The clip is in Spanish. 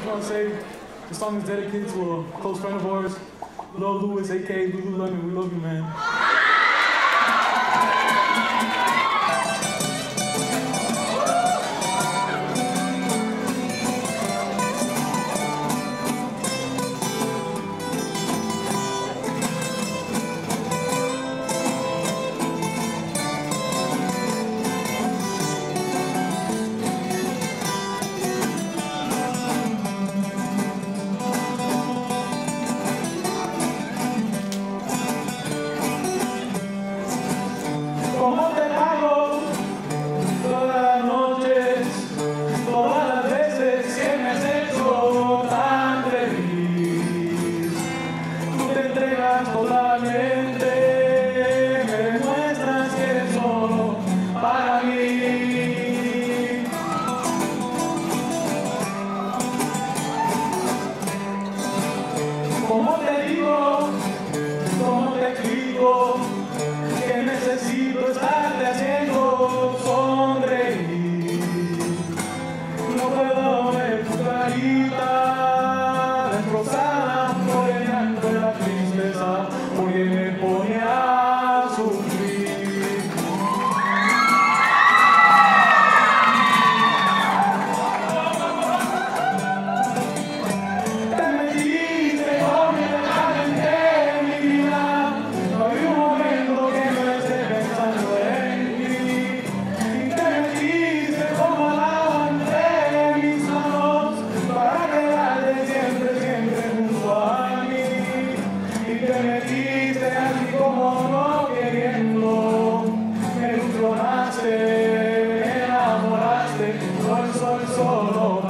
just want to say the song is dedicated to a close friend of ours, Lil Louis, aka Lululemon. We love you, man. ¿Cómo te pago todas las noches, todas las veces que me has hecho tan feliz? Tú te entregas totalmente, me demuestras que eres solo para mí. ¿Cómo te digo? ¿Cómo te explico? Que necesito estarte haciendo sonreír. No puedo ver tu carita destrozada por el llanto de la tristeza, porque me pone a sufrir. Te metiste completamente en mi vida. No hay un momento que no esté pensando en ti. Y te metiste como al agua entre mis manos para quedarte siempre, siempre junto a mí. Y te metiste así como no queriendo. Me ilusionaste, me enamoraste. Soy solo